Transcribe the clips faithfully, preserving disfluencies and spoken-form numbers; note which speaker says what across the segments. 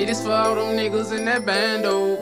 Speaker 1: this for all them niggas in that bando.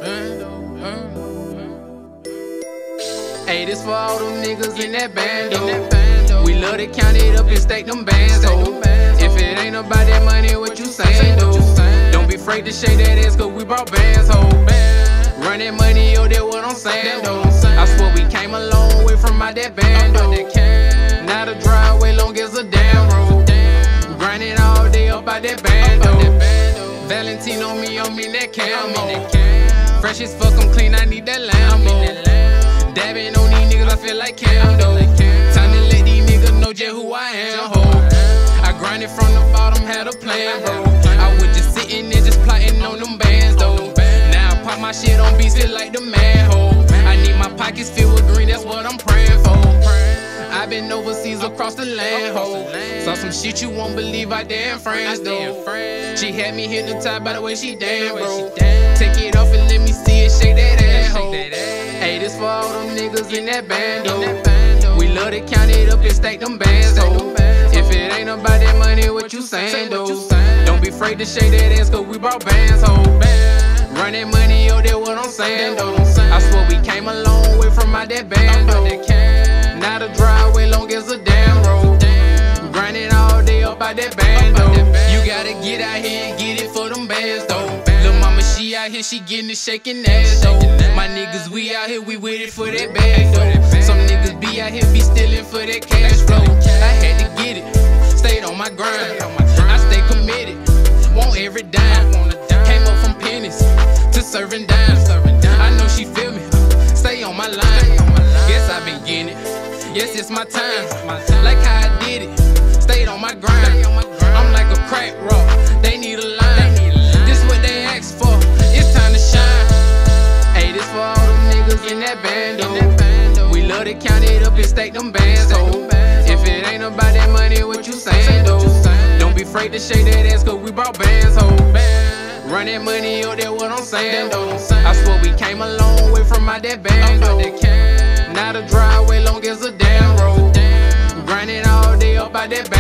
Speaker 1: Hey, this for all them niggas in that bando. We love to count it up and stack them bands, ho. If it ain't about that money, what you saying, though? Don't be afraid to shake that ass, cause we brought bands, ho. Run that money, yo, that what I'm saying, though. I swear we came a long way from out that bando. Now the driveway long as a damn road. Grinding all day up out that bando. Valentino me, on me that camo. Fresh as fuck, I'm clean, I need that Lambo. Dabbing on these niggas, I feel like Camdo. Time to let these niggas know just who I am, ho. I grinded from the bottom, had a plan, bro. I was just sitting there, just plotting on them bands, though. Now I pop my shit on beats, feel like the man, ho. I need my pockets filled with green, that's what I'm praying for. I been overseas across the land, ho. Saw some shit you won't believe out there in France, though. She had me hypnotized by the way she dance, bro. Take it off and let me see it, shake that ass, ho. Hey, this for all them niggas in that bando. We love to count it up and stack them bands, ho. If it ain't about that money, what you saying, though? Don't be afraid to shake that ass, cause we brought bands, ho. Run that money, yo, that what I'm saying, though. I swear we came a long way from out that bando. Now the driveway long as a damn road. Grinding all day up out that bando. You gotta get out here and get it for them bands, though. Lil' mama, she out here, she getting it shaking ass, though. My niggas, we out here, we with it for that bag, though. Some niggas be out here, be stealing for that cash flow. I had to get it, stayed on my grind. I stay committed, want every dime. Came up from pennies to serving dimes. I know she feel me, stay on my line. Guess I been getting it, yes, it's my time. Like how I did it, stayed on my grind. I'm like a crack rock, they need a line. This what they asked for, it's time to shine. Hey, this for all them niggas in that bando. We love to count it up and stack them bands, ho. If it ain't about that money, what you saying, though? Don't be afraid to shake that ass, cause we brought bands, ho. Run that money, yo, that what I'm saying, though. I swear we came a long way from out that bando. Now the driveway long as a damn road. Grinding all day up out that bando.